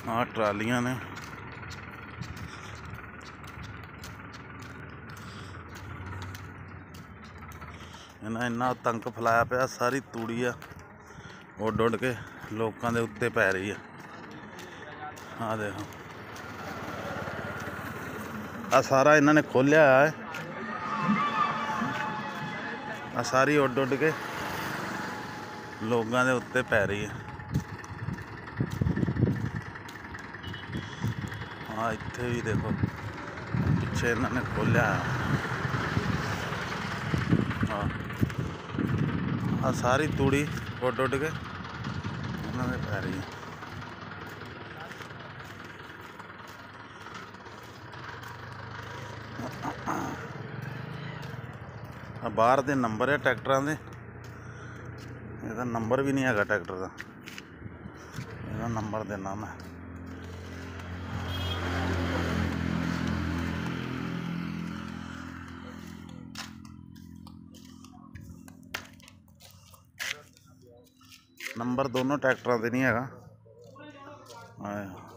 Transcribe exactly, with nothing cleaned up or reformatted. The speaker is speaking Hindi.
आ ट्रालियां ने इन्हें इन्ना आतंक फैलाया पिया। सारी तूड़ी आ उड उड के लोगों के उत्ते पै रही है। हाँ देखो आ सारा इन्होंने खोलिया है। आ सारी उड उड के लोगों के उत्ते पै रही है। हाँ इत्थे भी देखो पिछे इन्होंने खोलिया है। हाँ आ सारी तूड़ी उड उड के इन्होंने पै रही है। बाहर दे नंबर है ट्रैक्टर के, इसका नंबर भी नहीं है ट्रैक्टर का। इसका नंबर देना मैं। नंबर दोनों ट्रैक्टर के नहीं है।